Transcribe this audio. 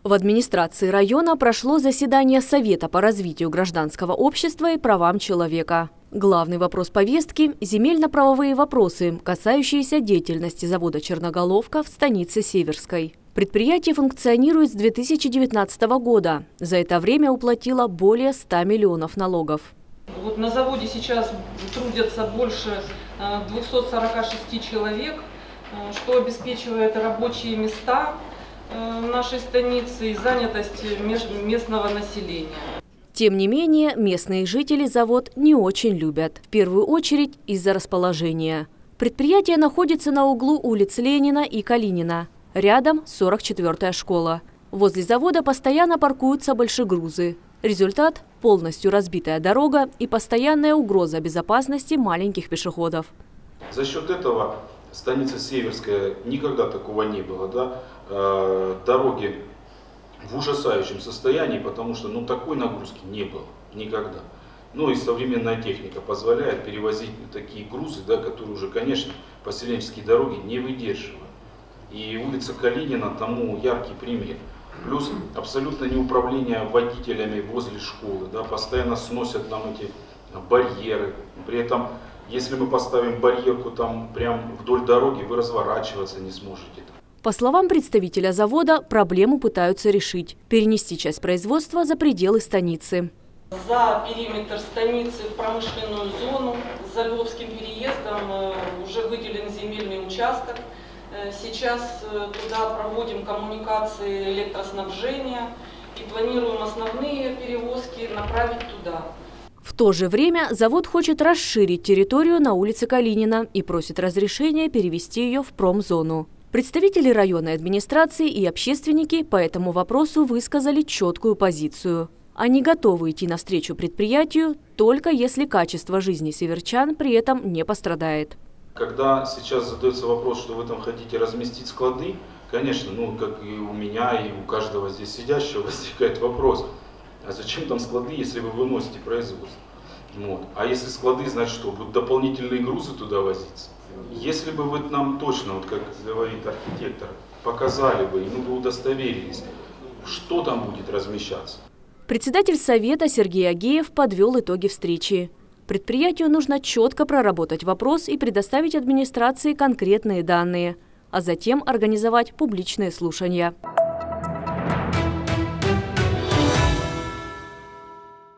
В администрации района прошло заседание Совета по развитию гражданского общества и правам человека. Главный вопрос повестки – земельно-правовые вопросы, касающиеся деятельности завода «Черноголовка» в станице Северской. Предприятие функционирует с 2019 года. За это время уплатило более 100 миллионов налогов. Вот на заводе сейчас трудятся больше 246 человек, что обеспечивает рабочие места в нашей станице и занятость местного населения. Тем не менее, местные жители завод не очень любят. В первую очередь из-за расположения. Предприятие находится на углу улиц Ленина и Калинина. Рядом 44-я школа. Возле завода постоянно паркуются большегрузы. Результат – полностью разбитая дорога и постоянная угроза безопасности маленьких пешеходов. За счет этого станица Северская никогда такого не было. Да? Дороги в ужасающем состоянии, потому что такой нагрузки не было никогда. И современная техника позволяет перевозить такие грузы, да, которые уже, конечно, поселенческие дороги не выдерживают. И улица Калинина тому яркий пример. Плюс абсолютно неуправление водителями возле школы, да, постоянно сносят нам эти барьеры. При этом, если мы поставим барьерку там прям вдоль дороги, вы разворачиваться не сможете. По словам представителя завода, проблему пытаются решить – перенести часть производства за пределы станицы. За периметр станицы в промышленную зону за Львовским переездом уже выделен земельный участок. Сейчас туда проводим коммуникации электроснабжения и планируем основные перевозки направить туда. В то же время завод хочет расширить территорию на улице Калинина и просит разрешения перевести ее в промзону. Представители районной администрации и общественники по этому вопросу высказали четкую позицию. Они готовы идти навстречу предприятию, только если качество жизни северчан при этом не пострадает. Когда сейчас задается вопрос, что вы там хотите разместить склады, конечно, как и у меня, и у каждого здесь сидящего возникает вопрос, а зачем там склады, если вы выносите производство? А если склады, значит что, будут дополнительные грузы туда возиться? Если бы вы нам точно, как говорит архитектор, показали бы, и мы бы удостоверились, что там будет размещаться. Председатель Совета Сергей Агеев подвел итоги встречи. Предприятию нужно четко проработать вопрос и предоставить администрации конкретные данные, а затем организовать публичные слушания.